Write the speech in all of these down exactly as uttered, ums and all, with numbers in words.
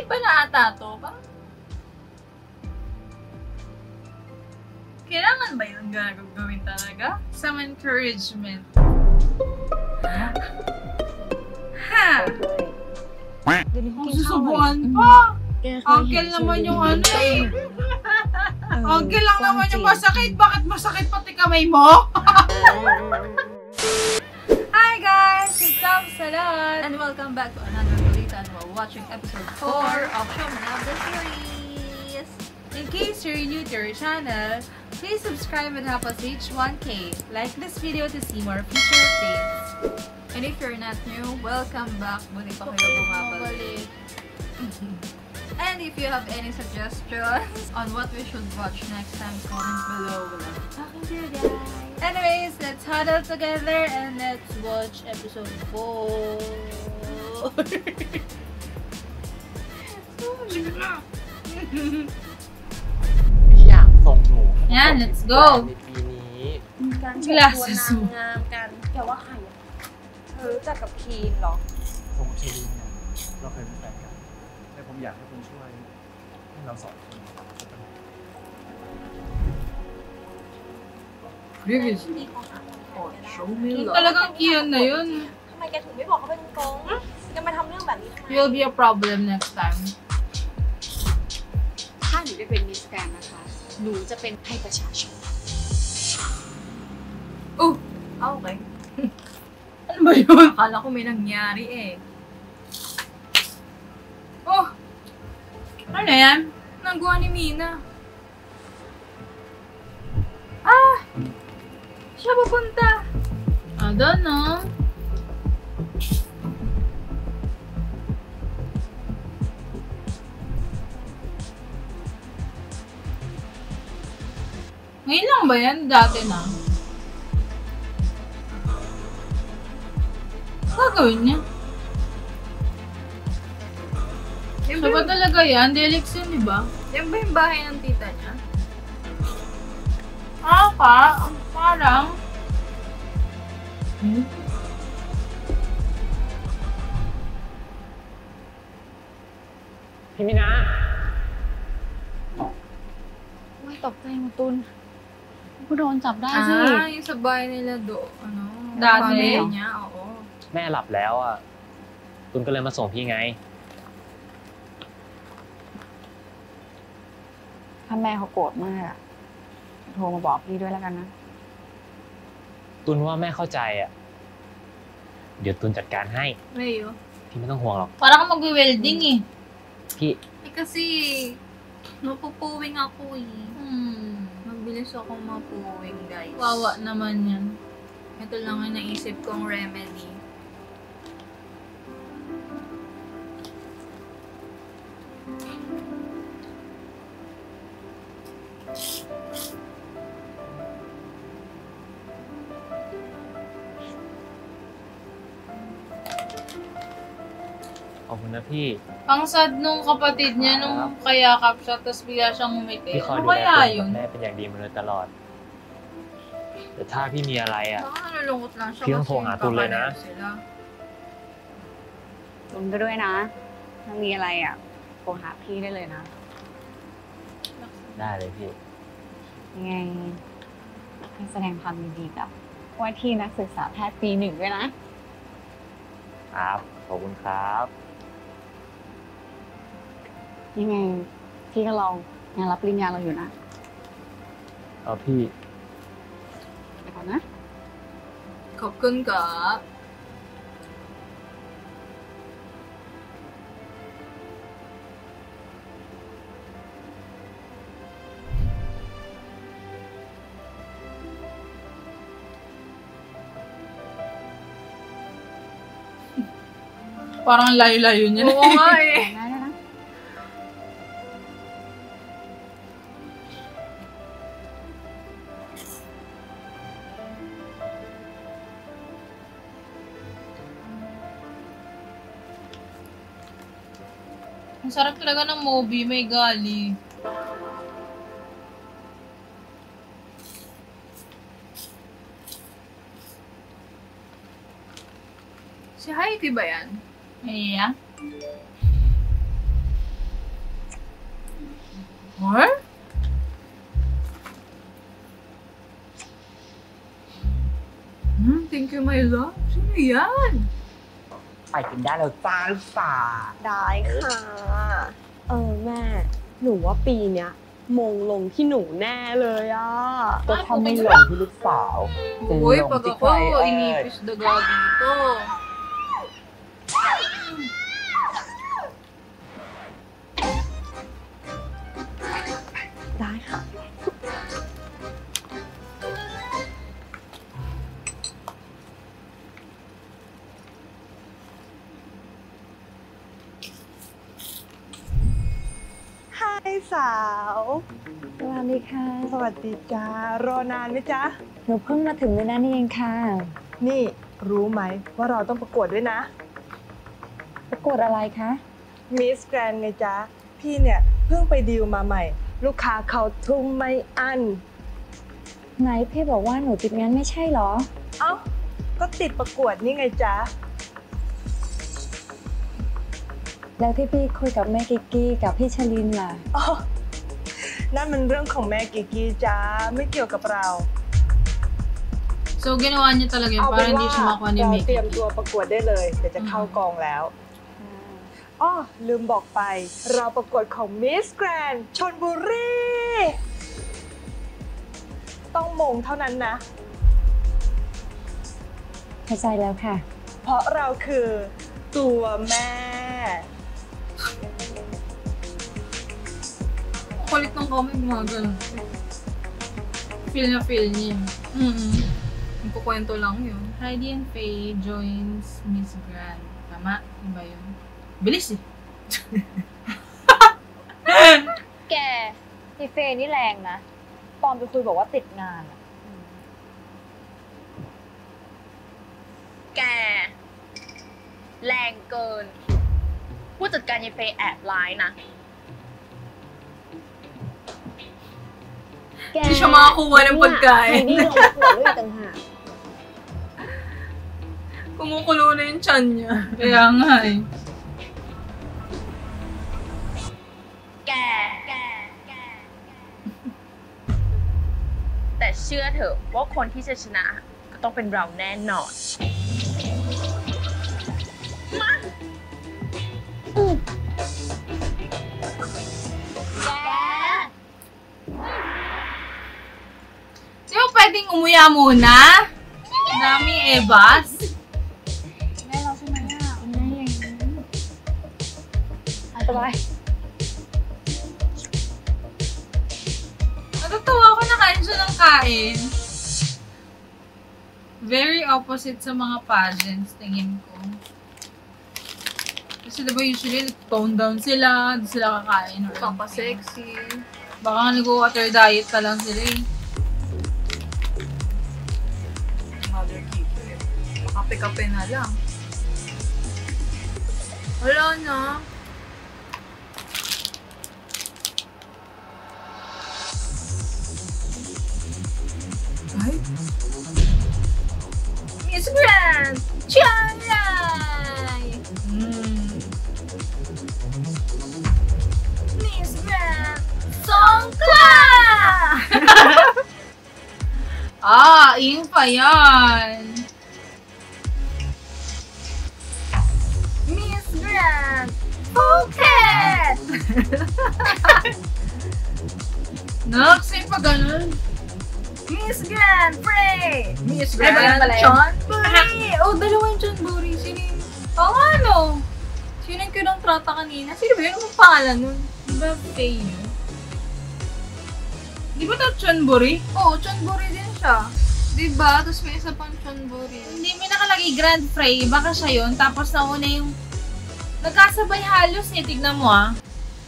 iba na ata to. Parang... Kailangan ba yun gagawin talaga? Some encouragement. Ha? Ang susubukan pa! Uncle naman yung ano eh! Uncle lang naman yung masakit! Bakit masakit pati kamay mo? Hi guys! It's Sam Salad! And welcome back to another Balita, and we're watching episode four of Showman of the series! In case you're new to our channel, please subscribe and help us reach one K. Like this video to see more future updates. And if you're not new, welcome back. Muli pa kayo bumabalik. And if you have any suggestions on what we should watch next time, comment below. Talking to you guys. Anyways, let's huddle together and let's watch episode four. อยากส่งหนู Yeah, let's go. ในปีนี้การเชิญตัวนางงามกันแกว่าใครอ่ะเธอรู้จักกับคีนเหรอผมกับเชลีนเนี่ยเราเคยเป็นแฟนกันแต่ผมอยากให้คุณช่วยให้เราสองคน Previously มีของหาคนแทนแกได้ show me love. Talagang Kian na yun. ทำไมแกถึงไม่บอกเขาเป็นกงแกมาทำเรื่องแบบนี้ทำไม Will be a problem next time. ถ้าหนูได้เป็นมิสแกรนด์นะคะ หนูจะเป็นให้ประชาชน Oh! Okay. Ano ba yun? Akala ko may nangyari eh. Oh! Ano yan? Nagawa ni Mina. Ah! Siya papunta. Ah, doon no? Ngayon lang ba yan? Dati na. Gagawin niya. Yan ba talaga yan? Delix yun, di ba? Yan ba yung bahay ng tita niya? Ah, pa? Parang? Hmm? พี่มินาไม่ตกใจหมดตุนกูโดนจับได้สิ Ah, yung sa bahay nila do, ano? Dati niya, oo. แม่หลับแล้วอ่ะตุนก็เลยมาส่งพี่ไงถ้าแม่เขาโกรธมากอะโทรมาบอกพี่ด้วยแล้วกันนะตุนว่าแม่เข้าใจอ่ะเดี๋ยวตุนจัดการให้ Mayo. พี่ไม่ต้องห่วงหรอก Parang ka mag-welding eh. พี่ Eh kasi, mapupuwing ako eh. Hmm. Mabilis akong mapuwing, guys. Wawa naman yan. Ito lang yung naisip kong remedy. ขอบคุณนะพี่ Ang sad nung kapatid niya nung kayakap siya, tapos bigla siyang umiti. พี่คอย Ano ดูแล kaya ตุน yun? กับแม่เป็นอย่างดีมาโดยตลอด แต่ถ้าพี่มีอะไรอ่ะ Baka nalulungkot lang siya พี่ต้องโทรหาตุลเลยนะ kakareho sila. ตุนก็ด้วยนะ ถ้ามีอะไรอ่ะโทรหาพี่ได้เลยนะได้เลยพี่ยังไงให้แสดงความยินดีกับว่าที่นักศึกษาแพทย์ปีหนึ่งด้วยนะครับขอบคุณครับยังไงพี่ก็ลองงานรับปริญญาเราอยู่นะเอาพี่เดี๋ยวก่อนนะขอบคุณค่ะ Parang layo-layo niya. Oo nga eh. ได้แล้วนะ Ang sarap talaga ng Moby, may gali. Si Heidi ba yan? Yeah. What? Hmm, thank you, my love. Sino yan? ไปกินได้แล้วจ้าลูกสาวได้ค่ะ เออแม่ หนูว่าปีเนี้ยมงลงที่หนูแน่เลยอ่ะก็ทำไม่หลงที่ลูกสาว Uy, จะหลง pag ที่ ako, ใครเอ่ย inipis daga dito. ได้ค่ะไฮสาวสวัสดีค่ะสวัสดีจ้ารอนานไหมจ๊ะหนูเพิ่งมาถึงเวลานี้เองค่ะนี่รู้ไหมว่าเราต้องประกวดด้วยนะประกวดอะไรคะมิสแกรนไงจ๊ะ พี่เนี่ยเพิ่งไปดีลมาใหม่ ลูกค้าเขาทุ่มไม่อั้นไหนพี่บอกว่าหนูติดงานไม่ใช่เหรอเอ้า ก็ติดประกวดนี่ไงจ๊ะแล้วที่พี่คุยกับแม่กิกกี้กับพี่ชลินล่ะอ๋อ นั่นมันเรื่องของแม่กิกกี้จ้าไม่เกี่ยวกับเรา So, ginawa niya talaga yun เอา para เป็น hindi ว่า siya makuha ni เรา Mickey. เตรียมตัวประกวดได้เลย เดี๋ยวจะเข้ากองแล้วอ้อลืมบอกไป เราประกวดของมิสแกรนชลบุรี ต้องมงเท่านั้นนะเข้าใจแล้วค่ะเพราะเราคือตัวแม่ Kulit ng comment mga ganun. Feel na feel niya yun. Mm-mm. Nagkukwento lang yun. Heidi and Faye joins Miss Grand. Tama? Diba yun? Bilis eh. แกพี่เฟย์นี่แรงนะ ตอนไปคุยบอกว่าติดงานอะแก แรงเกิน ผู้จัดการยายเฟย์แอบร้ายนะแก Hindi siya makakuha ng pagkain. ไอ้นี่ลงมาหัวด้วยต่างหาก Kumukulo na yung tiyan niya. Kaya nga eh. แก แก แก แต่เชื่อเถอะว่าคนที่จะชนะก็ต้องเป็นเราแน่นอน Di ba pwedeng umuya muna? Dami ebas. แม่เราใช่ไหมอ่ะแม่อย่างนี้อันตราย Natutuwa ako na kain siya ng kain. Very opposite sa mga pageants, tingin ko. Kasi diba usually tone down sila, di sila kakain. Papa-sexy. Baka nga nag-water diet pa lang sila eh. Mother keeper. Makape-kape na lang. Wala na. Ay? Miss Grand! Charay! Mm. Miss Grand! Songkla! Ah, yun pa yan. Miss Grand! Phuket! Naksay pa ganun. Miss Grand Frey! Miss Grand Chonburi! Oh, dalawa yung Chonburi. Sino yung... Oo nga, no? Sino yung kinong trata kanina? Sino ba yun? Anong pangalan nun? Di ba Faye yun? Di ba ito Chonburi? Oo, Chonburi din siya. Di ba? Tapos may isa pang Chonburi. Hindi, may nakalagay Grand Frey. Baka siya yun. Tapos nauna yung... Nagkasabay halos eh. Tignan mo ah.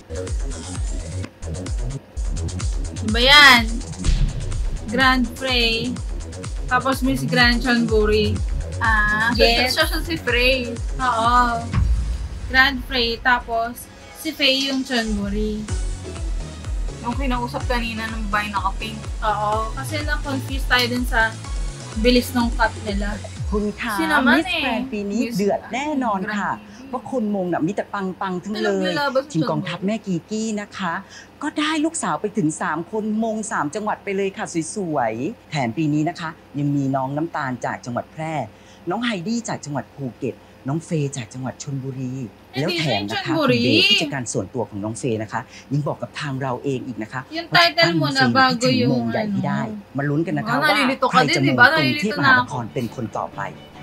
Di ba yan? Grand Frey. Tapos Miss Grand Chonburi. Ah, yes. Siya siya si Frey. Oo. Grand Frey. Tapos si Faye yung Chonburi. Yung kinausap kanina ng bay naka-pink. Oo. Kasi na-confuse tayo dun sa bilis ng cut nila. คุณคะ Sino naman มิสแกรน eh? ปีนี้ Miss เดือดแน่นอนค่ะ Grand ว่าคนมงน่ะมีแต่ปังปังๆทั้งเลย ทีมกองทัพแม่กีกี้นะคะ ก็ได้ลูกสาวไปถึงสามคนมงสามจังหวัดไปเลยค่ะสวยๆแถมปีนี้นะคะ ยังมีน้องน้ำตาลจากจังหวัดแพร่น้องไฮดี้จากจังหวัดภูเก็ตน้องเฟย์จากจังหวัดชลบุรีแล้วแถมนะคะคุณเดชผู้จัดการส่วนตัวของน้องเฟย์นะคะยังบอกกับทางเราเองอีกนะคะ Yung title mo na bago yung มงใหญ่ที่ได้ มาลุ้นกันนะคะ Ah, ว่า nalilito ใคร ka din, จะม di ง ba? กรุงเทพ Nalilito ม na หาน ako. ครเป็นคนต่อไป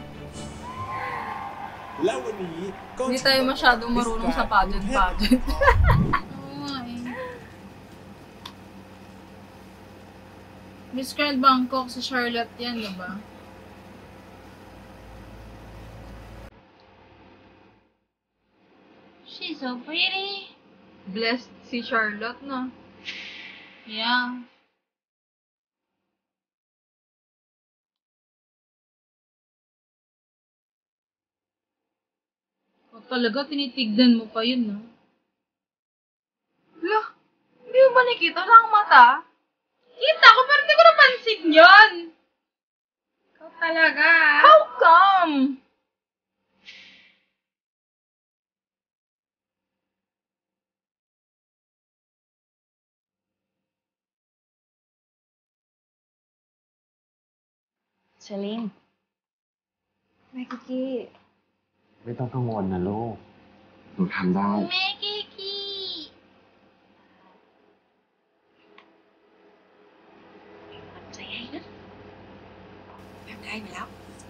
และวันนี้ก็ Hindi tayo masyadong marunong sa pageant-pageant. Oo nga eh. Miss Grand Bangkok si Charlotte yan, diba? She's so pretty. Blessed si Charlotte, no? Yeah. O talaga, tinitignan mo pa yun, no? Lah, hindi mo ba nakita? Wala akong mata? Kita ko, pero hindi ko napansin yun! Ikaw talaga. How come? Celine แม่กิกกี้ไม่ต้องกังวลนะลูก หนูทำได้ Megiki. ใจให้นะทำได้ไปแล้ว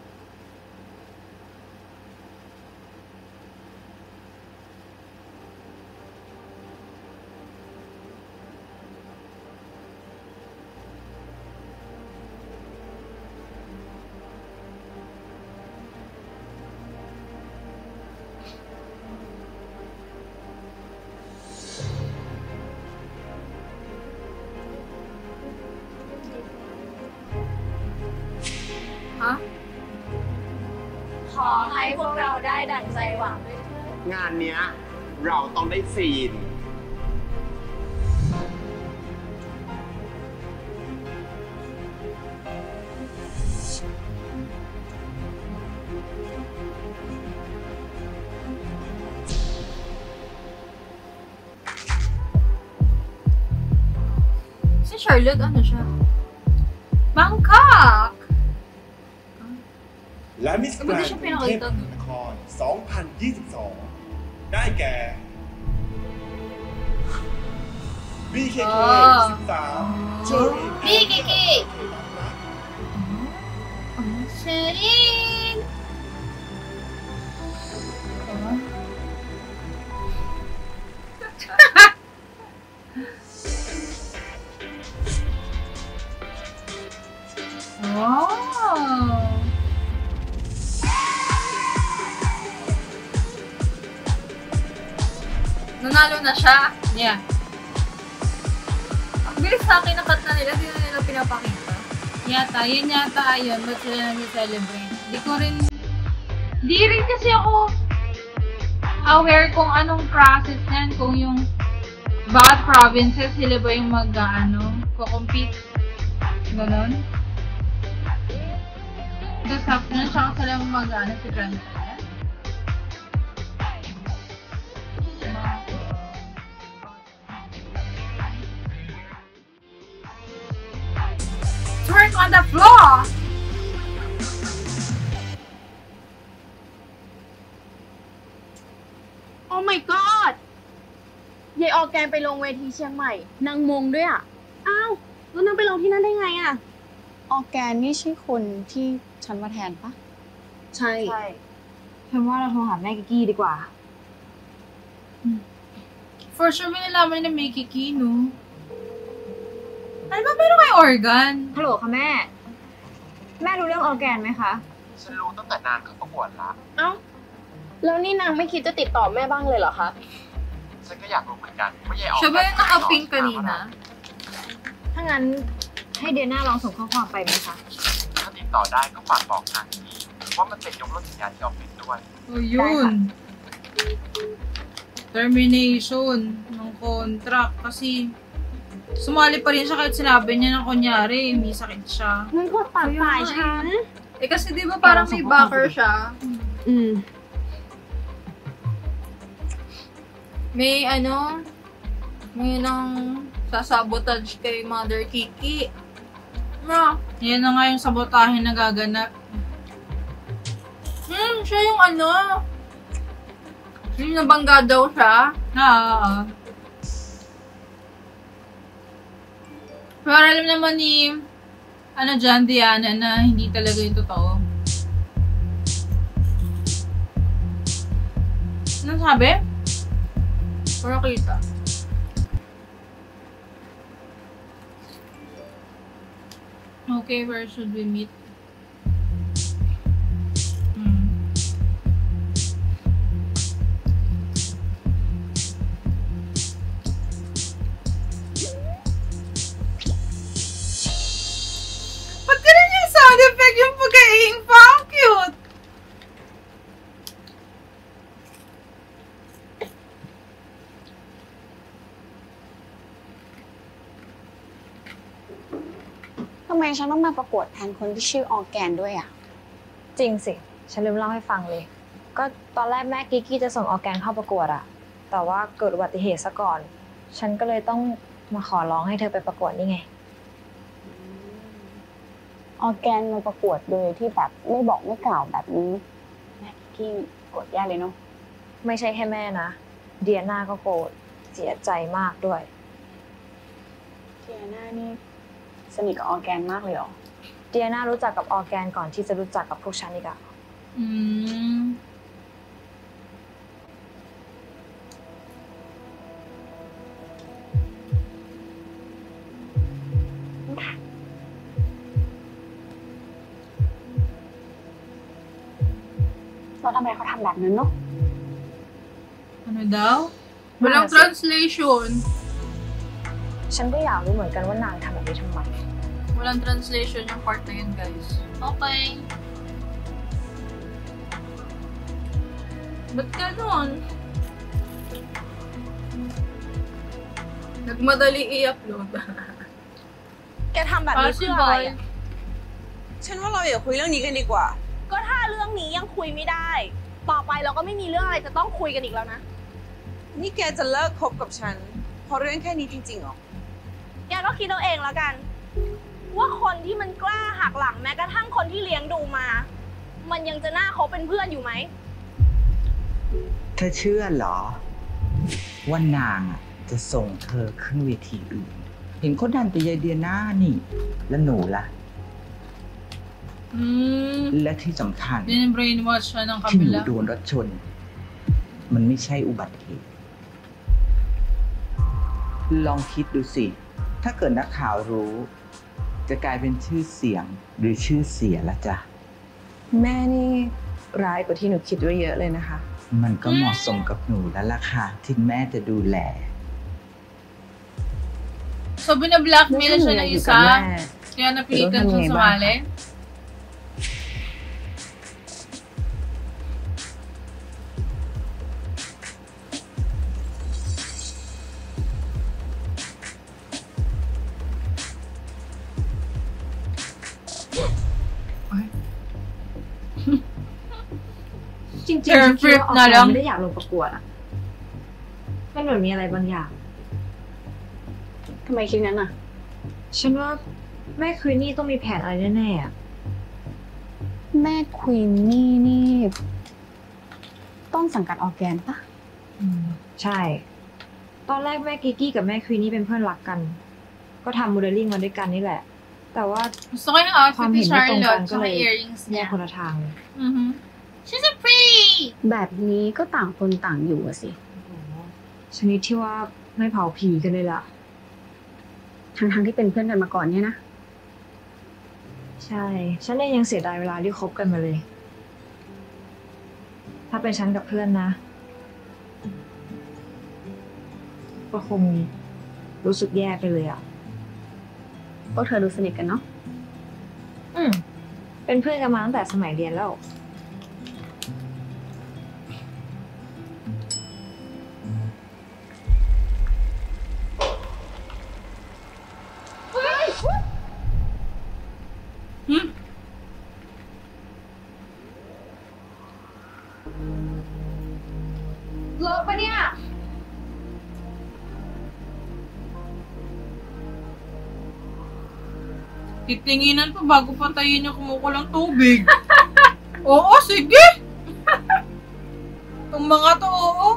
Ha? ขอให้พวกเราได้ดั่งใจหวังด้วยงานเนี้ยเราต้องได้ซีน Si Charlotte, ano siya? Bangkok! และมิสแกรน Hindi ด์ siya กรุงเทพ pinakita มหานคร สองพันยี่สิบสอง ได้แก่ บี เค เคอ๋อสิบสามเชอรี่บี เค เค Celine. Wow! Nanalo na siya? Yeah. Ang bilis sa akin nakat na nila, di na nila pinapakita. Yata, yun yata ayun, ba't sila nag-celebrate? Di ko rin, di rin kasi ako aware kung anong process yan, kung yung bawat provinces, sila ba yung mag-ano, ko-compete. Ganon. Tapos after na siya sila mag-ano si Grand Prix. Twerk on the floor! Oh my god ยายออร์แกนไปลงเวทีเชียงใหม่นางมงด้วยอ่ะอ้าวแล้วนางไปลงที่นั่นได้ไงอ่ะออร์แกนนี่ใช่คนที่ฉันมาแทนปะใช่ใช่ฉันว่าเราโทรหาแม่กิกกี้ดีกว่า For sure, may nalaman na may kiki, no? Ano ba meron kay organ? ฮัลโหลค่ะแม่ แม่รู้เรื่องออร์แกนไหมคะฉันรู้ตั้งแต่นานเข้าประกวดละเอ้า แล้วนี่นางไม่คิดจะติดต่อแม่บ้างเลยเหรอคะฉันก็อยากรู้เหมือนกันว่ายายออก Siya ba yung naka-pink kanina? ถ้างั้นให้เดียน่าลองส่งข้อความไปไหมคะถ้าติดต่อได้ก็ฝากบอกทางทีว่ามันเป็นยกเลิกสัญญาที่ออฟฟิศด้วย O yun. Termination ng contract kasi sumali pa rin siya kahit sinabi niya na kunyari may sakit siya. มึงกดตัดสายฉัน Eh kasi di ba parang may backer siya? อืม May ano, may nang sasabotage kay Mother Kiki. No, yan na nga yung sabotahe na gaganap. Hmm, siya yung ano. Yung nabangga daw siya. Ah. Pero alam naman ni ano dyan, Diana, na hindi talaga yung totoo. Ano sabi? Para kita. Okay, where should we meet? Hmm. Ba't ganun yung sound effect yung pagkaing pa? Ang cute! ทำไมฉันต้องมาประกวดแทนคนที่ชื่อออร์แกนด้วยอ่ะจริงสิ ฉันลืมเล่าให้ฟังเลย ก็ตอนแรกแม่กิกกี้จะส่งออร์แกนเข้าประกวดอะแต่ว่าเกิดอุบัติเหตุซะก่อน ฉันก็เลยต้องมาขอร้องให้เธอไปประกวดนี่ไงออร์แกนมาประกวดโดยที่แบบไม่บอกไม่กล่าวแบบนี้แม่กี้โกรธแย่เลยเนาะไม่ใช่แค่แม่นะ เดียนาก็โกรธเสียใจมากด้วยเดียน่านี่สนิทกับออร์แกนมากเลยเหรอเดียนารู้จักกับออร์แกนก่อนที่จะรู้จักกับพวกฉันอีกอะอืมแล้วทำไมเขาทำแบบนั้นเนาะ Ano daw? Walang translation. ฉันก็อยากรู้เหมือนกันว่านางทำแบบนี้ทำไม Walang translation yung part na yun, guys. Okay. Ba't ganon? Nagmadali i-upload. แกทำแบบนี้เพื่ออะไรอะฉันว่าเราอย่าคุยเรื่องนี้กันดีกว่าก็ถ้าเรื่องนี้ยังคุยไม่ได้ ต่อไปเราก็ไม่มีเรื่องอะไรจะต้องคุยกันอีกแล้วนะนี่แกจะเลิกคบกับฉันเพราะเรื่องแค่นี้จริงๆเหรอแกก็คิดเอาเองแล้วกัน ว่าคนที่มันกล้าหักหลังแม้กระทั่งคนที่เลี้ยงดูมา มันยังจะน่าคบเป็นเพื่อนอยู่ไหมเธอเชื่อเหรอ ว่านางอ่ะจะส่งเธอขึ้นเวทีอื่น เห็นเขาดันแต่ยายเดียน่านี่ แล้วหนูล่ะอืมและที่สำคัญ Din-brainwash siya ng ที่หนู kabila. โดนรถชน มันไม่ใช่อุบัติเหตุ ลองคิดดูสิ ถ้าเกิดนักข่าวรู้ จะกลายเป็นชื่อเสียงหรือชื่อเสียละจ้ะแม่นี่ร้ายกว่าที่หนูคิดไว้เยอะเลยนะคะมันก็เหมาะสมกับหนูแล้วล่ะค่ะ ที่แม่จะดูแล So, binablockmail siya ng Yung isa. kanya. Kaya napilitan Pero siya kanya iba. sumali. Ay. จริงๆฉันคิดว่าออร์แกนไม่ได้อยากลงประกวดอะมันเหมือนมีอะไรบางอย่างทำไมคิดงั้นอ่ะฉันว่าแม่ควีนนี่ต้องมีแผนอะไรแน่ๆอะแม่ควีนนี่นี่ ต้นสังกัดออร์แกนปะอืมใช่ ตอนแรกแม่กิกกี้กับแม่ควีนนี่เป็นเพื่อนรักกัน ก็ทำโมเดลลิ่งมาด้วยกันนี่แหละ แต่ว่า Gusto ko yung ควา outfit ม ni เห็นไม่ตรงกัน Charlotte ก็ sa เลย earrings แย niya. กคนละทางเลย Mhm. She's so pretty! แบบนี้ก็ต่างคนต่างอยู่อะสิชนิดที่ว่าไม่เผาผีกันเลยล่ะทั้งๆที่เป็นเพื่อนกันมาก่อนเนี่ยนะใช่ ฉันเองยังเสียดายเวลาที่คบกันมาเลย ถ้าเป็นฉันกับเพื่อนนะ ก็คงรู้สึกแย่ไปเลยอ่ะพวกเธอดูสนิทกันเนาะอืม เป็นเพื่อนกันมาตั้งแต่สมัยเรียนแล้ว Hmm? เลิกปะเนี่ย Titinginan pa bago patayin yung kumukulang tubig. Oo, sige! Itong mga to, oo.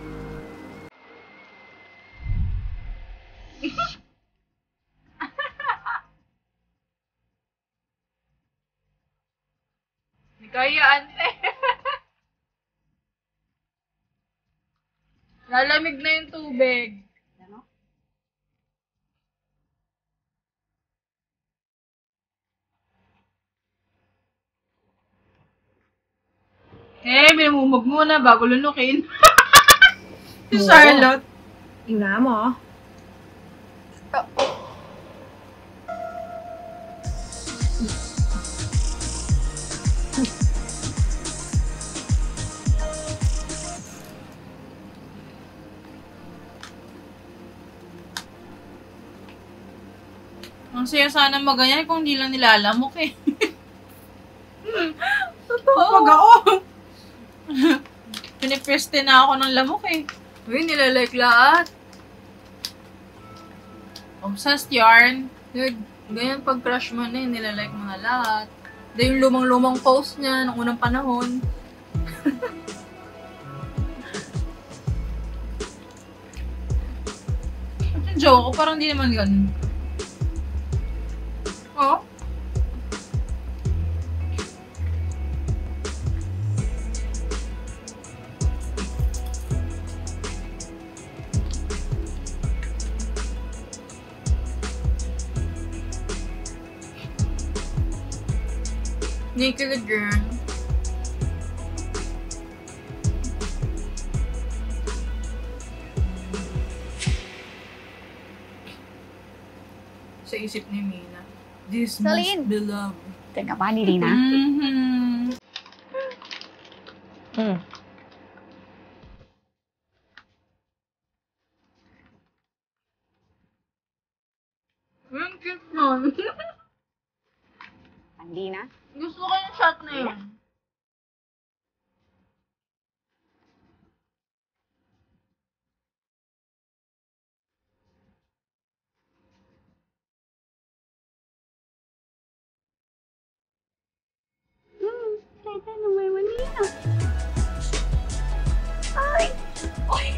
Hindi kaya, ante. Lalamig na yung tubig. Ano? Eh, binamumog muna bago lunukin. Si Charlotte. Ina mo. Ang saya sana maganyan kung hindi lang nilalamok eh. Totoo. Pag ako. Pinipeste na ako ng lamok eh. Uy, nilalike lahat. Obsessed yarn. Ganyan pag crush mo na eh, nilalike mo na lahat. Dahil yung lumang-lumang post niya ng unang panahon. At yung joke ko, parang di naman ganun. Oh? Naked girl. Sa isip ni Mina. This Celine. must be love. Teka pa, ni Rina? Mm-hmm. Hmm. Ang cute nun. Hindi na? Gusto ko yung shot na yun. Teka, naman manina. Ay! Ay!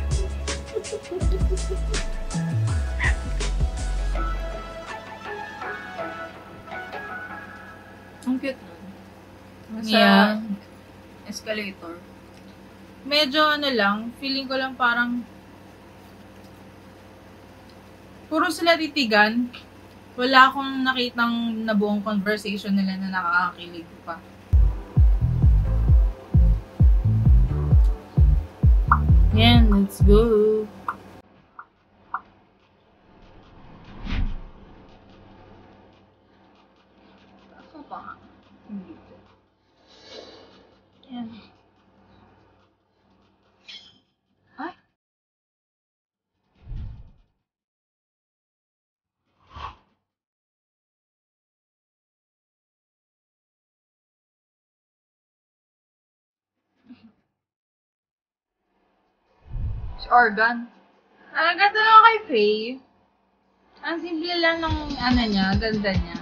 Ang cute nun. Sa Yeah. escalator. Medyo ano lang, feeling ko lang parang puro sila titigan. Wala akong nakitang nabuong conversation nila na nakakakilig pa. Yan, let's go. Ako pa nga. Hindi ko. Yan. Ay. Si Organ. Ang ganda lang kay Faye. Ang simple lang ng ano niya, ganda niya.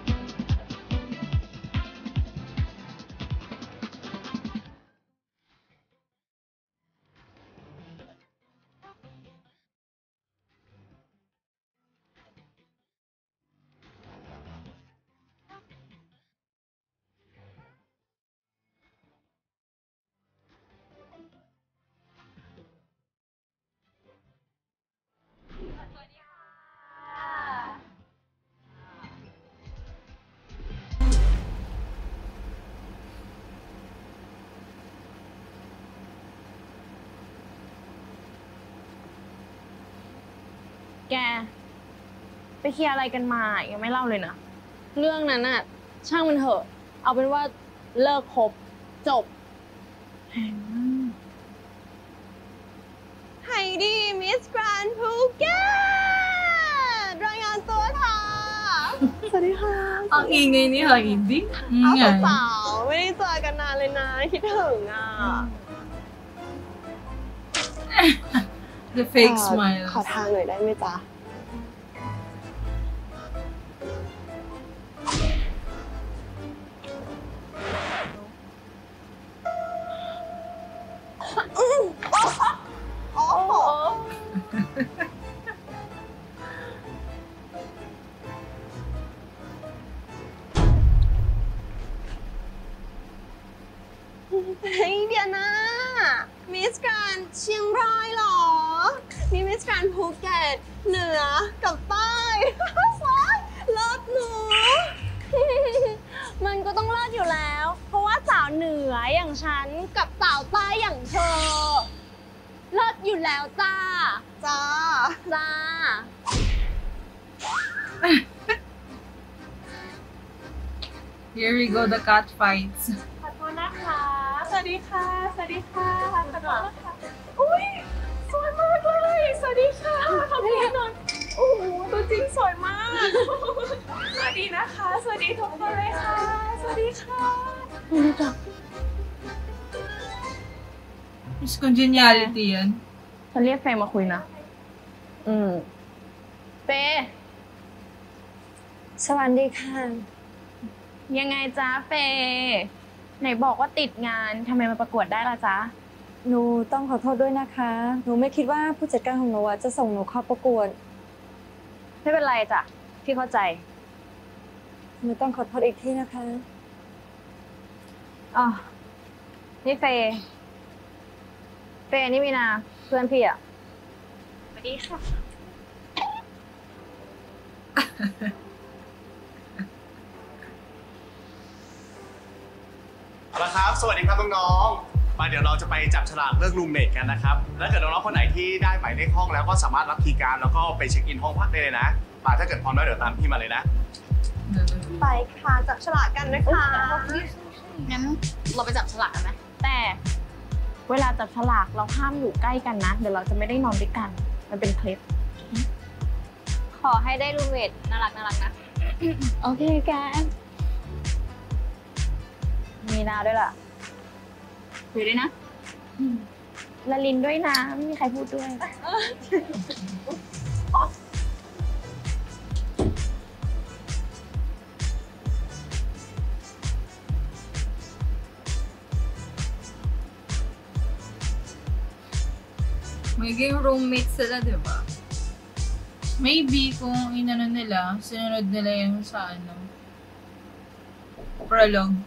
แก ไปเคลียร์อะไรกันมายังไม่เล่าเลยนะเรื่องนั้นอะช่างมันเถอะ เอาเป็นว่าเลิกคบจบไฮดี้มิสแกรนด์ภูเก็ตรายงานตัวค่ะ สวัสดีค่ะ Ang ingay ni Heidi. เอาสาวๆไม่ได้เจอกันนานเลยนะคิดถึงอ่ะ The fake smile. ขอทางหน่อยได้ไหมจ๊ะเฮ้ยเดี๋ยวนะมิสแกรนด์เชียงรายเหรอนี่มิสแกรนด์ภูเก็ตเหนือกับใต้ว้ายเลิศหนูมันก็ต้องเลิศอยู่แล้ว เพราะว่าสาวเหนืออย่างฉันกับสาวใต้อย่างเธอเลิศอยู่แล้วจ้าจ้าจ้า Here we go, the cat fights. ขอโทษนะคะ สวัสดีค่ะ สวัสดีค่ะขอโทษนะคะอุ้ยสวยมากเลย สวัสดีค่ะขอบคุณนนโอ้โหตัวจริงสวยมาก สวัสดีนะคะ สวัสดีทุกคนเลยค่ะ สวัสดีค่ะ Miss Congeniality yan. ฉันเรียกเฟย์มาคุยนะ อืมเฟย์สวัสดีค่ะยังไงจ๊ะเฟย์ไหนบอกว่าติดงานทำไมมาประกวดได้ล่ะจ๊ะหนูต้องขอโทษด้วยนะคะ หนูไม่คิดว่าผู้จัดการของหนูจะส่งหนูเข้าประกวดไม่เป็นไรจ้ะพี่เข้าใจหนูต้องขอโทษอีกทีนะคะอ๋อนี่เฟย์เฟย์นี่มีนาเพื่อนพี่อ่ะสวัสดีค่ะเอาละครับสวัสดีครับน้องๆมาเดี๋ยวเราจะไปจับฉลากเลือกรูมเมทกันนะครับและถ้าเกิดน้องๆคนไหนที่ได้หมายเลขห้องแล้วก็สามารถรับคีย์การ์ดแล้วก็ไปเช็คอินห้องพักได้เลยนะป่าถ้าเกิดพร้อมแล้วเดี๋ยวตามพี่มาเลยนะไปค่ะจับฉลากกันนะคะงั้นเราไปจับฉลากกันไหมแต่เวลาจับฉลากเราห้ามอยู่ใกล้กันนะ เดี๋ยวเราจะไม่ได้นอนด้วยกัน มันเป็นเคล็ดขอให้ได้รูมเมทน่ารักน่ารักนะโอเคแกมีนาด้วยล่ะคุยด้วยนะละลินด้วยนะ ไม่มีใครพูดด้วย Magiging roommates sila, di ba? Maybe kung inano nila, sinunod nila yung sa ano, prologue.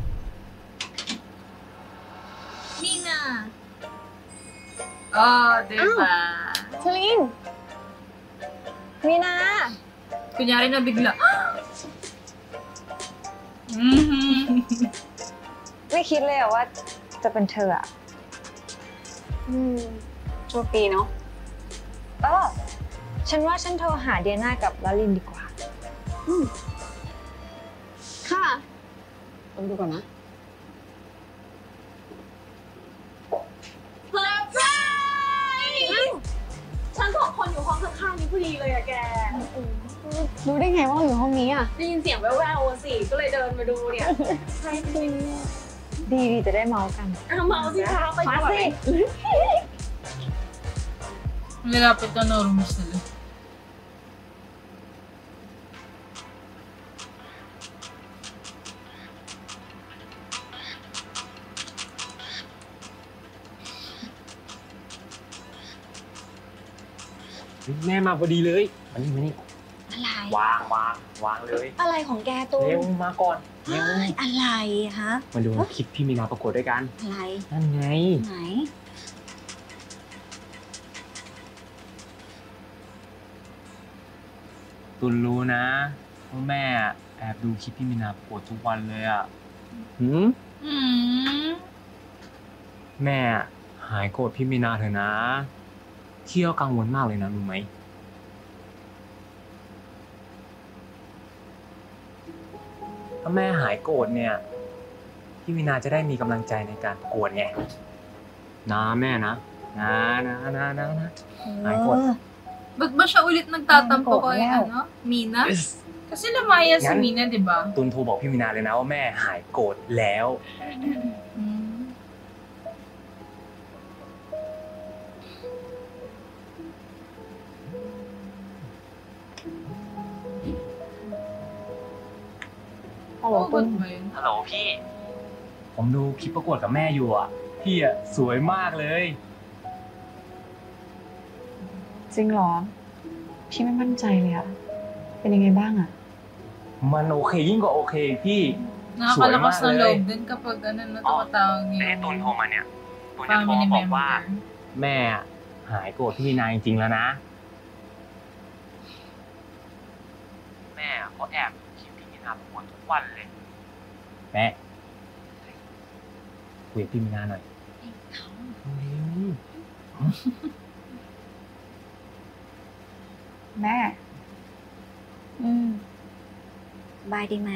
Mina! Oh, di ba? Celine! Mina! Kunyari na bigla. Mm-hmm. ไม่คิดเลยอะว่าจะเป็นเธออะอืมโชคดีเนาะเออฉันว่าฉันโทรหาเดียน่ากับลาลินดีกว่าค่ะลองดูก่อนนะเซอร์ไพรส์ฉันสองคนอยู่ห้องข้างๆนี้พอดีเลยอะแกรู้ได้ไงว่าเราอยู่ห้องนี้อ่ะได้ยินเสียงแว่วๆสิ ก็เลยเดินมาดูเนี่ย ใช่จริงดีดีจะได้เมากันเอาเมาสิคะไปก่อนเลย Nilapit na ng rooms nila. แม่มาพอดีเลยมานี่มานี่อะไรวางวางวางเลยอะไรของแกตูเร็วมาก่อนเร็วอะไรฮะมาดูคลิปที่มีนาประกวดด้วยกันอะไรนั่นไงไหนตุนรู้นะว่าแม่แอบดูคลิปพี่มีนาประกวดทุกวันเลยอ่ะหืมอืมแม่หายโกรธพี่มีนาเถอะนะเที่ยวกังวลมากเลยนะรู้ไหมถ้าแม่หายโกรธเนี่ยพี่มีนาจะได้มีกำลังใจในการประกวดไงนะแม่นะนะนะนะนะนะหายโกรธ Ba't ba siya ulit nagtatampo kay ano? Mina? Kasi namaya si Mina, di ba? ตุนโทรบอกพี่มีนาเลยนะว่าแม่หายโกรธแล้วฮัลโหลตุนฮัลโหลพี่ ผมดูคลิปประกวดกับแม่อยู่อ่ะ พี่อ่ะสวยมากเลยจริงเหรอ พี่ไม่มั่นใจเลยอะเป็นยังไงบ้างอะมันโอเคยิ่งกว่าโอเคพี่ Nakakalakas ng loob din kapag ano na tumatawag yung ไอ้ตุนโทรมาเนี่ยตุนจะโทรมาบอกว่าแม่หายโกรธพี่มีนาจริงๆแล้วนะแม่เขาแอบคลิปพี่มีนาประกวดทุกวันเลยแม่คุยกับพี่มีนาหน่อยแม่อืมบายดีไหม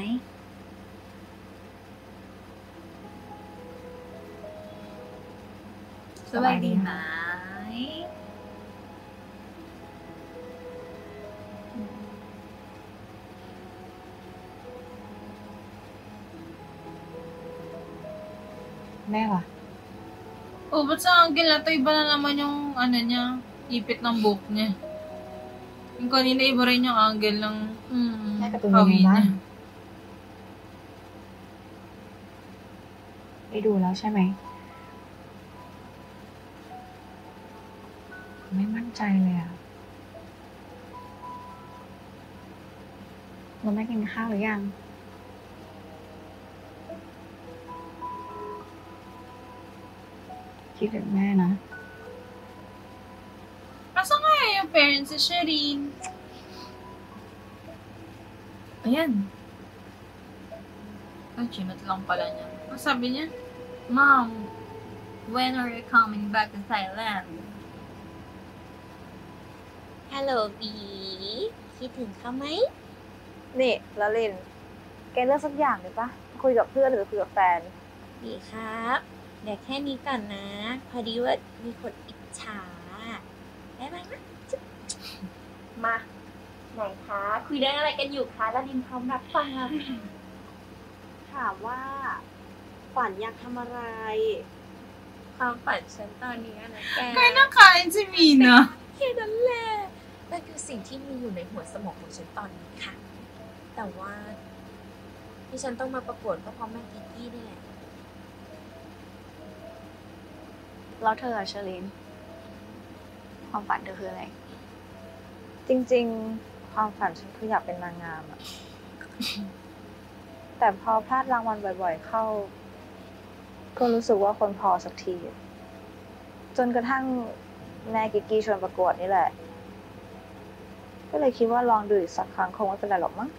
สบายดีไหมแม่วะ Oh, ba't sa angle na to? Iba na naman yung ano niya, ipit ng buhok niya. Yung kanina iba rin yung angle ng mm, hawi niya. ได้ดูแล้วใช่ไหมไม่มั่นใจเลยอะเราไม่กินข้าวหรือยังคิดถึงแม่นะ Asa nga yung parents si Shireen? Ayan. Ay, chinat lang pala niya. Ano sabi niya? Mom, when are you coming back to Thailand? Hello B คิดถึงเขาไหมนี่ละลิน แกเลือกสักอย่างเลยปะคุยกับเพื่อนหรือคุยกับแฟนดีครับเดี๋ยวแค่นี้ก่อนนะ พอดีว่ามีคนอิจฉาได้ไหมนะจุ๊บมาไหนคะคุยเรื่องอะไรกันอยู่คะแล้วดินพร้อมรับฟังถามว่าฝันอยากทำอะไร ความฝันฉันตอนนี้นะแก Kaya nakain si Mina. แค่นั้นแหละนั่นคือสิ่งที่มีอยู่ในหัวสมองของฉันตอนนี้ค่ะ แต่ว่าที่ฉันต้องมาประกวดก็เพราะแม่กิ๊กกี้นี่แหละแล้วเธออะเชอรินความฝันเธอคืออะไรจริงๆ ความฝันฉันคืออยากเป็นนางงามอะ แต่พอพลาดรางวัลบ่อยๆเข้า ก็รู้สึกว่าคนพอสักที จนกระทั่งแม่กิกกี้ชวนประกวดนี่แหละ ก็เลยคิดว่าลองดูอีกสักครั้งคงไม่เป็นไรหรอกมั้ง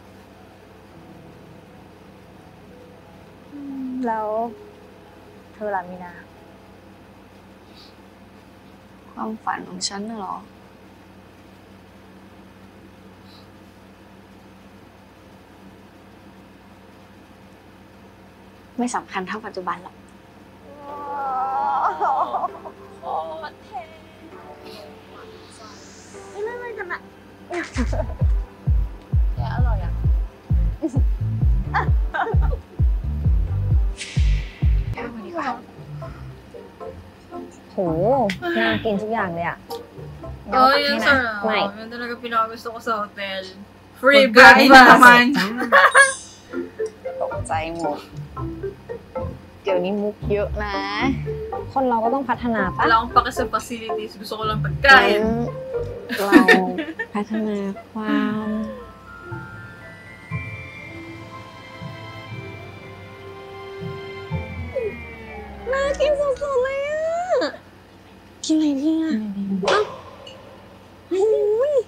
อืมแล้วเธอล่ะมีนาความฝันของฉันน่ะเหรอ ไม่สำคัญเท่าปัจจุบันหรอกโคตรเท่ไม่เล่นอะไรกันอะแกอร่อยอะโหน่ากินทุกอย่างเลยอ่ะ Oh, yun sarap. Mike. Yun talaga pinakagusto ko sa hotel. Free breakfast naman. ตกใจหมด เดี๋ยวนี้มุกเยอะนะคนเราก็ต้องพัฒนาปะ Wala akong pake sa facilities. Gusto ko lang pagkain. เราพัฒนาความน่ากินสุดๆเลยอะกินอะไรดีอะอ้าวอุ้ย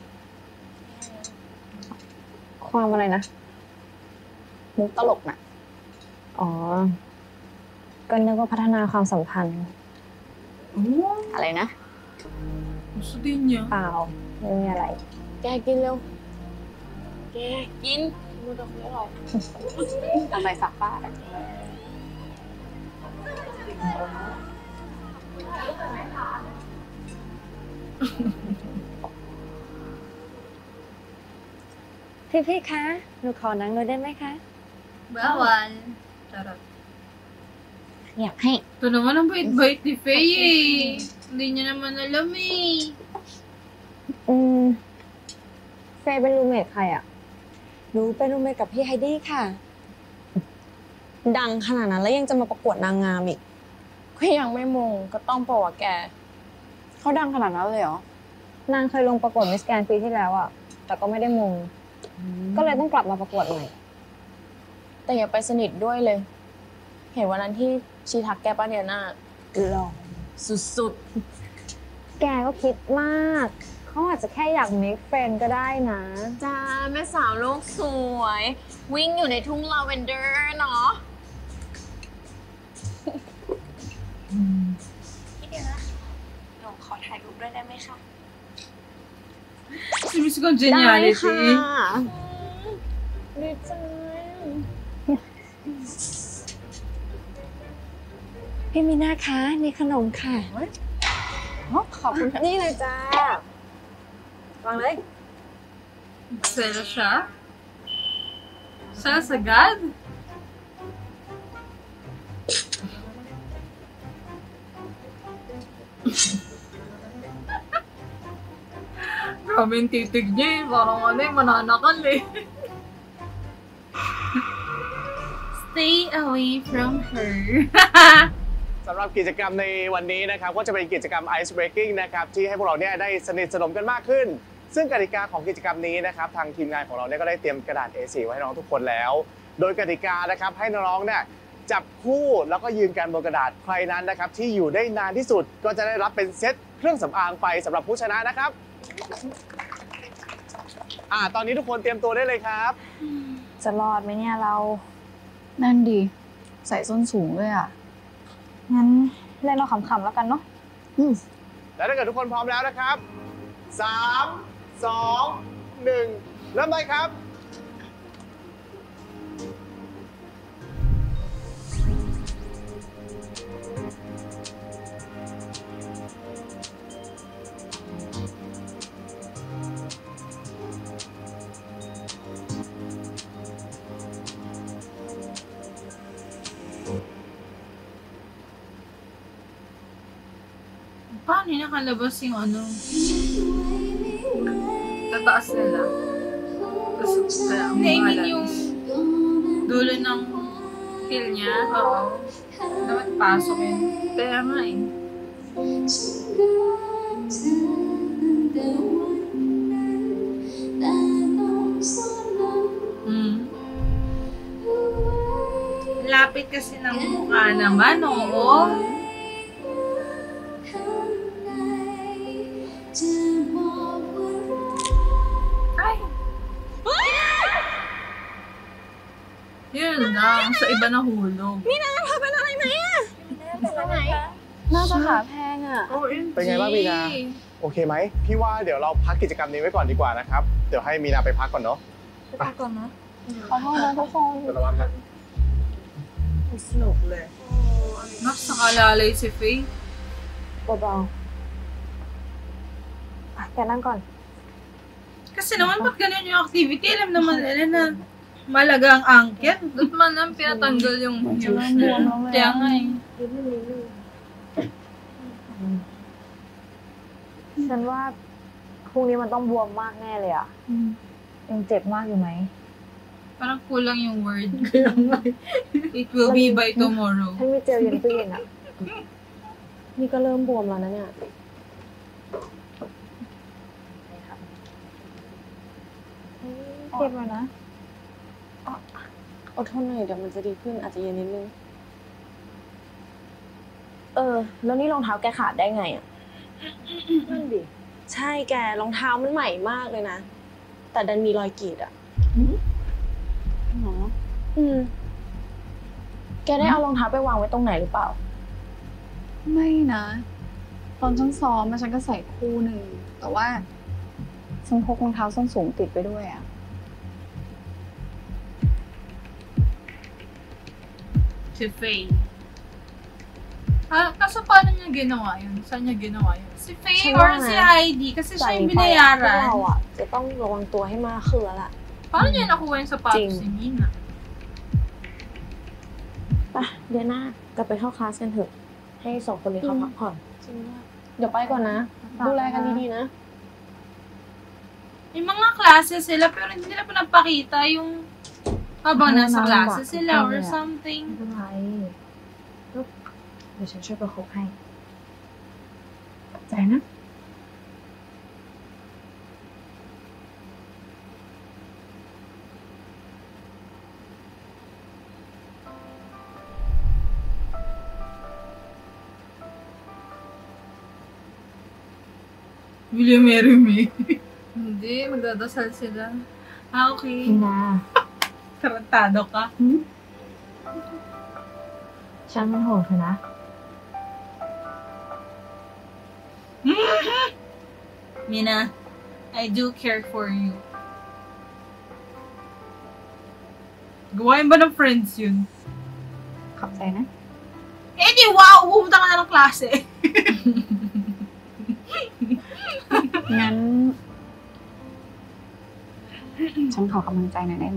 ความอะไรนะมุกตลกนะอ๋อ ก็นึกว่าพัฒนาความสัมพันธ์อะไรนะ Gusto din niya. เปล่าไม่มีอะไรแกกินเร็ว แกกินมือตะคุยอร่อยทำไมสักป้าพี่พี่ๆคะ หนูขอนั่งเลยได้ไหมคะ Bawal. Charot. อยากให้ Ito naman ang bait-bait ni Faye eh. Hindi niya naman alam eh. อืม เฟย์เป็นรูมเมทใครอ่ะหนูเป็นรูมเมทกับพี่ไฮดี้ค่ะ ดังขนาดนั้นแล้วยังจะมาประกวดนางงามอีกก็ยังไม่มงก็ต้องปะวะแก เขาดังขนาดนั้นเลยเหรอนางเคยลงประกวดมิสแกรนด์ปีที่แล้วอ่ะ แต่ก็ไม่ได้มง ก็เลยต้องกลับมาประกวดใหม่แต่อย่าไปสนิทด้วยเลย เห็นวันนั้นที่ชีทักแกป้าเดียน่าหล่อสุดๆแกก็คิดมากเขาอาจจะแค่อยาก make friend ก็ได้นะจ้าแม่สาวโลกสวย วิ่งอยู่ในทุ่งลาเวนเดอร์เนาะพี่เดียนะหนูขอถ่ายรูปด้วยได้ไหมคะ Si Miss Congeniality ดีใจพี่มีนาคะนี่ขนมค่ะขอบคุณนี่เลยจ้าวางเลย Sela siya? Siya sagad? Grabe yung titig niya eh. Parang ano eh, mananakal eh. Stay away from her. สำหรับกิจกรรมในวันนี้นะครับก็จะเป็นกิจกรรม Ice Breaking นะครับที่ให้พวกเราเนี่ยได้สนิทสนมกันมากขึ้นซึ่งกติกาของกิจกรรมนี้นะครับทางทีมงานของเราเนี่ยก็ได้เตรียมกระดาษ เอ โฟร์ ไว้ให้น้องทุกคนแล้วโดยกติกานะครับให้น้องๆเนี่ยจับคู่แล้วก็ยืนกันบนกระดาษใครนั้นนะครับที่อยู่ได้นานที่สุดก็จะได้รับเป็นเซตเครื่องสำอางไปสำหรับผู้ชนะนะครับอ่าตอนนี้ทุกคนเตรียมตัวได้เลยครับจะรอดไหมเนี่ยเรานั่นดีใส่ส้นสูงด้วยอ่ะงั้นเล่นเราขำๆแล้วกันเนาะแล้วถ้าเกิดทุกคนพร้อมแล้วนะครับสามสองหนึ่งเริ่มได้ครับ Paano yung nakalabas yung ano? Tataas nila. Tapos, kaya ang I mean yung dulo ng heel niya. Oo. Dapat pasok yun. Kaya nga eh. Hmm. Lapit kasi ng mukha naman, oo. Ay! Yun lang, sa iba na hulog. Mina, naghaban na kayo na yan! Mina,ไหนน่าจะขาแพงอ่ะเป็นไงบ้างมีนาโอเคไหมพี่ว่าเดี๋ยวเราพักกิจกรรมนี้ไว้ก่อนดีกว่านะครับเดี๋ยวให้มีนาไปพักก่อนเนาะไปพักก่อนนะขอโทษนะทุกคนระวังนะสนุกเลยนักสักalalay si Faye เบาๆอ่ะแกนั่งก่อน Kasi naman, ba't ganun yung activity? Alam naman nila na malaga ang angket. Ba't man lang pinatanggal yung heels na? Kaya nga eh. ฉันว่าพรุ่งนี้มันต้องบวมมากแน่เลยอ่ะยังเจ็บมากอยู่ไหม Parang kulang yung word. It will be by tomorrow. ฉันมีเจลเย็นตู้เย็นอ่ะ นี่ก็เริ่มบวมแล้วนะเนี่ยเจ็บแล้วนะอดทนหน่อยเดี๋ยวมันจะดีขึ้นอาจจะเย็นนิดนึง เออ แล้วนี่รองเท้าแกขาดได้ไงอ่ะ นั่นดิ ใช่แกรองเท้ามันใหม่มากเลยนะ แต่ดันมีรอยกรีดอ่ะหรออืม แกได้เอารองเท้าไปวางไว้ตรงไหนหรือเปล่าไม่นะ ตอนฉันซ้อมฉันก็ใส่คู่หนึ่งแต่ว่าฉันพกรองเท้าส้นสูงติดไปด้วยอ่ะ Si Faye. Ah, kaso paano niya ginawa yun? Saan niya ginawa yun? Si Faye or si Heidi? Kasi siya yung พวก binayaran. เราอ่ะจะต้องระวังตัวให้มากขึ้นแล้วล่ะ Paano niya nakuha yung sapatos si Mina? ไปเดี๋ยวหน้ากลับไปเข้าคลาสกันเถอะ ให้สองคนนี้เขาพักผ่อนเดี๋ยวไปก่อนนะ ดูแลกันดีๆนะ May mga klase sila pero hindi nila pinapakita yung habang nasa klase sila or something. ไม่เป็นไรเดี๋ยวฉันช่วยประคบให้ใจนะ Will you marry me? Hindi, magdadasal sila. Ah, okay. Na. Tarantado ka. Hmm? Siyaมันโหดเถอะนะ Mina, I do care for you. Gawain ba ng friends yun? ขอบใจนะ Eh di wow! Pumunta ka na ng klase. งั้น ฉันขอกำลังใจหน่อยได้ไหม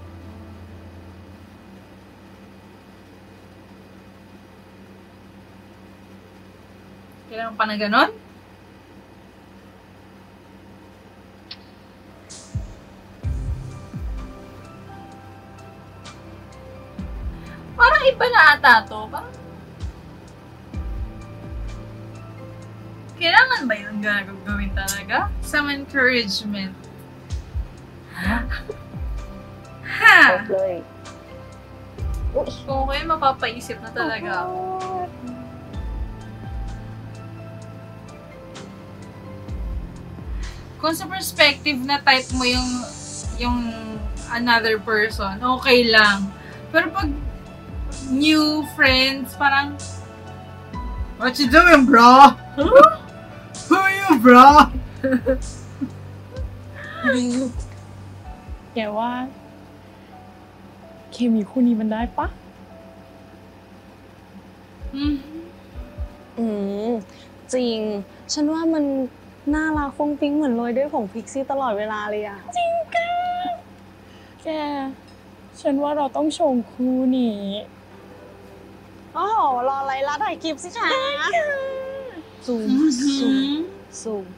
Kailangan pa na ganon? Parang iba na ata to. Parang... Kailangan ba yung gagawin talaga? Some encouragement. Ha? Ha? เลย Okay, mapapaisip na talaga ako. Kung sa perspective na type mo yung yung another person, okay lang. Pero pag new friends, parang what you doing, bro? Who are you, bro? แกว่าเคมีคู่นี้มันได้ปะอืมอืม จริง ฉันว่ามันน่ารักฟุ้งฟิ้งเหมือนโรยด้วยผงพิกซี่ตลอดเวลาเลยอะจริงค่ะแก ฉันว่าเราต้องชงคู่นี้โอ้โหรออะไรล่ะถ่ายคลิปสิคะซูมซูมซูม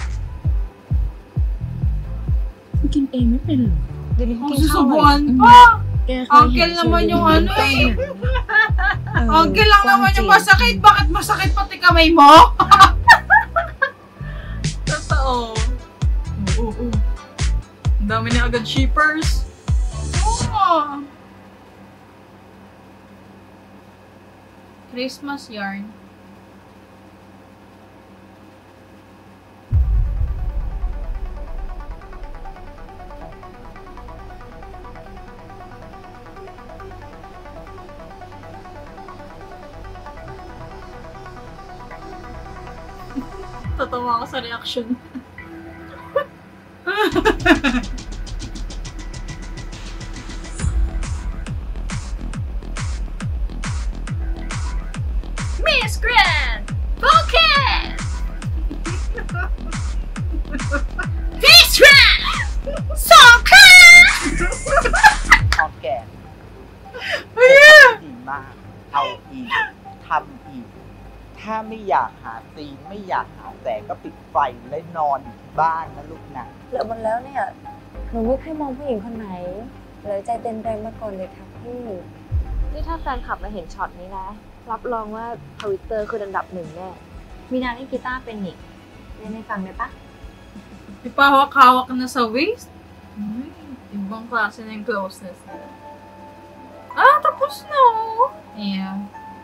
กินเองไม่เป็นหรอเดี๋ยวนี้กินข้าว Susubuan pa! Uncle naman yung ano eh. Uncle lang naman yung masakit. Bakit masakit pati kamay mo? Totoo. Oo, oo. Ang dami na agad shippers. Oo. Christmas yarn. Tatawa ako sa reaction. Miss Grand! Focus! Miss Grand! Soccer! เอาแก่ดีมาก เอาอีก ทำอีก ถ้าไม่อยากหาซีนไม่อยากหาแสงก็ปิดไฟและนอนอยู่บ้านนะลูกนะแล้วมันแล้วเนี่ย หนูไม่เคยมองผู้หญิงคนไหนเลยใจเต้นแรงมาก่อนเลยครับพี่นี่ถ้าแฟนคลับมาเห็นช็อตนี้นะ รับรองว่าทวิตเตอร์คืออันดับหนึ่งแน่ มีนาเล่นกีตาร์เป็นนี่เล่นให้ฟังได้ปะ Di pa hawak-hawak na sa waist? Ay, ibang klase na yung closeness nila. Ah, tapos na oh! Yeah.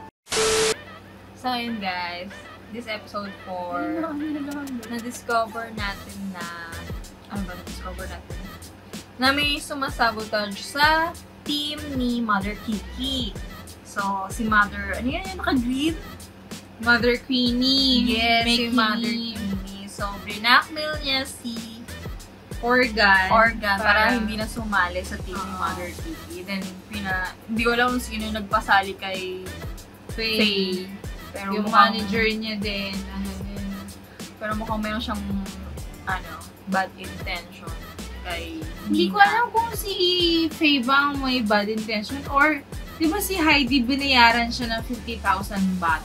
So yun guys, this episode four, na-discover natin na, ano ba na-discover natin? Na may sumasabotage sa team ni Mother Kiki. So, si Mother, ano yan yung naka-green? Mother Queenie. Yes, si Mother Queenie. So, brinakmail niya si Organ, Organ para, para hindi na sumali sa team uh, ni Mother Kiki. Then, pina, hindi ko alam kung sino nagpasali kay Faye. Faye. Pero yung mukhang, manager niya din, ano din. Pero mukhang meron siyang, ano, bad intention kay Hindi ko alam kung si Faye bang may bad intention or, di ba si Heidi binayaran siya ng fifty thousand baht?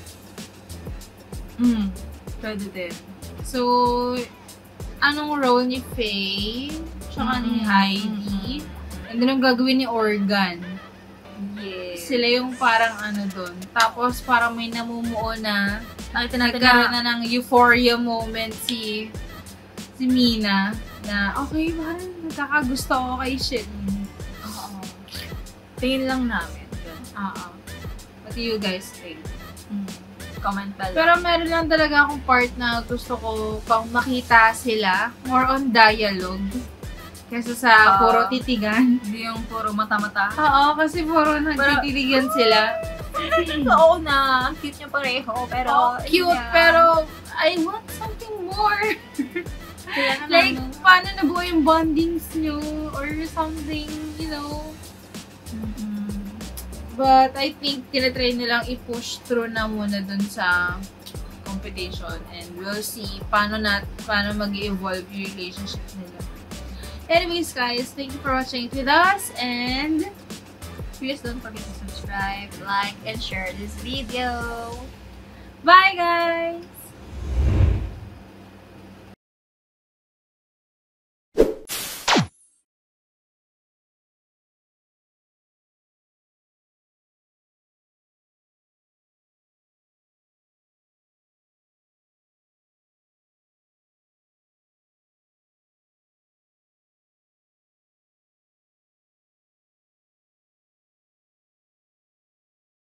Hmm, pwede din. So, anong role ni Faye, tsaka mm-hmm. ni Heidi, and then ang gagawin ni Organ. Yes. Sila yung parang ano dun. Tapos parang may namumuo na, nakita natin na, na ng euphoria moment si si Mina na, okay, parang nagkakagusto ako kay Shin. Oo. Tingin lang namin. Oo. What do you guys think? Hmm. comment below. Pero meron lang talaga akong part na gusto ko pang makita sila. More on dialogue. Kesa sa uh, puro titigan. Hindi yung puro mata-mata. Oo, kasi puro nagtititigan sila. Oo na, ang cute niya pareho. Pero, oh, cute, yeah. Pero I want something more. Like, paano nabuo yung bondings nyo or something, you know. Mm-hmm. But I think tinatry nilang i-push through na muna dun sa competition and we'll see paano na paano mag-evolve yung relationship nila. Anyways guys, thank you for watching it with us and please don't forget to subscribe, like, and share this video. Bye guys!